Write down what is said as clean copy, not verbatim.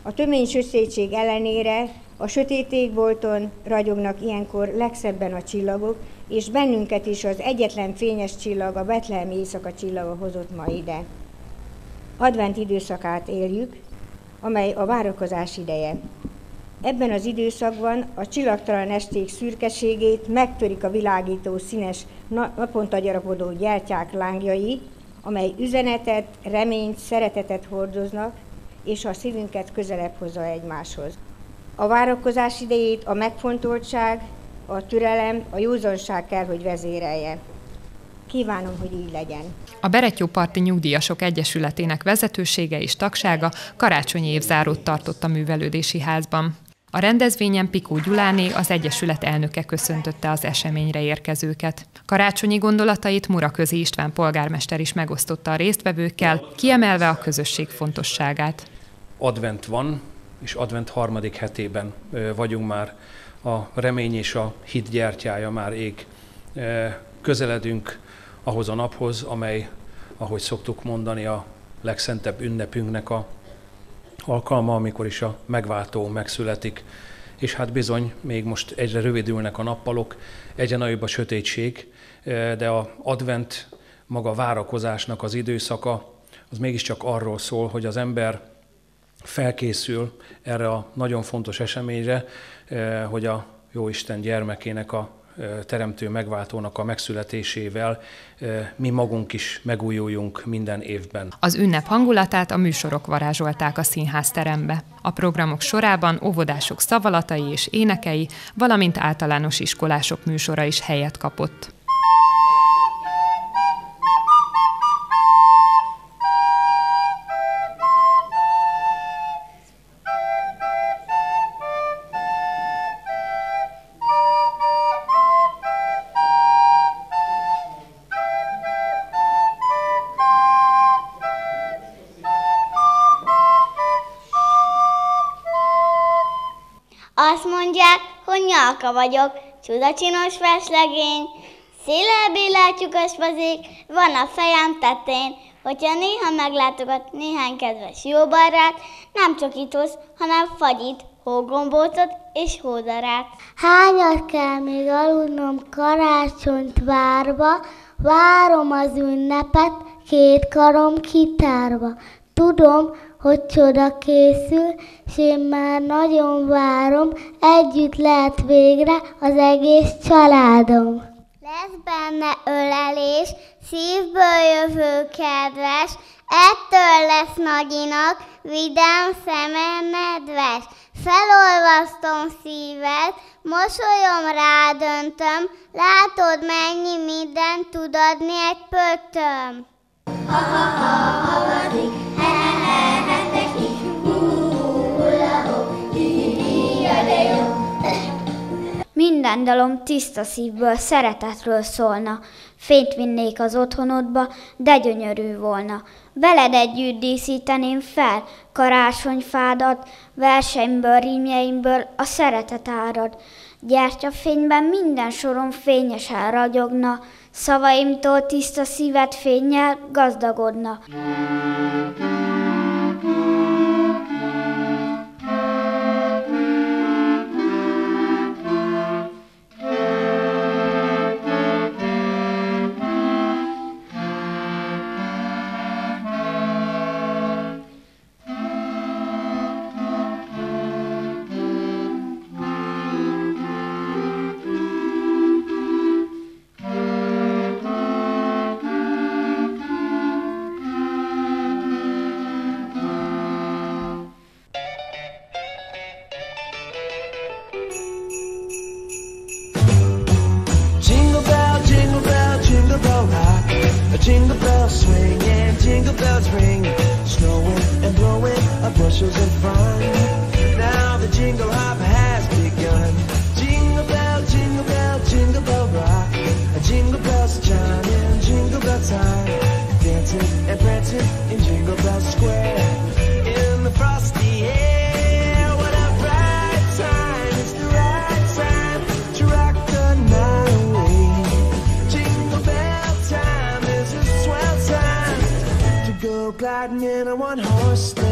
A tömény sötétség ellenére a sötét égbolton ragyognak ilyenkor legszebben a csillagok, és bennünket is az egyetlen fényes csillag, a betlehemi éjszaka csillaga hozott ma ide. Advent időszakát éljük, amely a várakozás ideje. Ebben az időszakban a csillagtalan esték szürkeségét megtörik a világító színes, naponta gyarapodó gyertyák lángjai, amely üzenetet, reményt, szeretetet hordoznak, és a szívünket közelebb hozza egymáshoz. A várakozás idejét a megfontoltság, a türelem, a józanság kell, hogy vezérelje. Kívánom, hogy így legyen. A Berettyóparti Nyugdíjasok Egyesületének vezetősége és tagsága karácsonyi évzárót tartott a művelődési házban. A rendezvényen Pikó Gyuláné, az Egyesület elnöke köszöntötte az eseményre érkezőket. Karácsonyi gondolatait Muraközi István polgármester is megosztotta a résztvevőkkel, kiemelve a közösség fontosságát. Advent van, és advent harmadik hetében vagyunk már. A remény és a hit gyertyája már ég. Közeledünk ahhoz a naphoz, amely, ahogy szoktuk mondani, a legszentebb ünnepünknek a alkalma, amikor is a megváltó megszületik. És hát bizony, még most egyre rövidülnek a nappalok, egyre nagyobb a sötétség, de az advent, maga várakozásnak az időszaka, az mégiscsak arról szól, hogy az ember felkészül erre a nagyon fontos eseményre, hogy a Jóisten gyermekének, a teremtő megváltónak a megszületésével mi magunk is megújuljunk minden évben. Az ünnep hangulatát a műsorok varázsolták a színházterembe. A programok sorában óvodások szavalatai és énekei, valamint általános iskolások műsora is helyet kapott. Azt mondják, hogy Nyalka vagyok, csudacsinos verslegény, széllel billel lyukasvazék van a fejem tetején. Hogyha néha meglátogat néhány kedves jó barát, nem csak itos, hanem fagyit, hógombócot és hódarát. Hányat kell még aludnom karácsonyt várva, várom az ünnepet két karom kitárva. Tudom, hogy csoda készül, s én már nagyon várom, együtt lehet végre az egész családom. Lesz benne ölelés, szívből jövő kedves, ettől lesz nagyinak, vidám szeme nedves. Felolvasztom szíved, mosolyom rádöntöm, látod mennyi mindent tud adni egy pöttöm. Minden dalom tiszta szívből, szeretetről szólna. Fényt vinnék az otthonodba, de gyönyörű volna. Veled együtt díszíteném fel karácsonyfádat, verseimből, rímjeimből a szeretet árad. Gyertyafényben minden sorom fényesen ragyogna, szavaimtól tiszta szíved fénnyel gazdagodna. Jingle bells swing and jingle bells ring, snowing and blowing up bushels of fun. Now the jingle hop has begun. Jingle bell, jingle bell, jingle bell rock. Jingle bells chiming, jingle bell time, dancing and prancing in Jingle Bell Square. In the frosty air, what a bright time! It's the right time to rock the night away. Jingle bell time is a swell time to go gliding in a one-horse sleigh.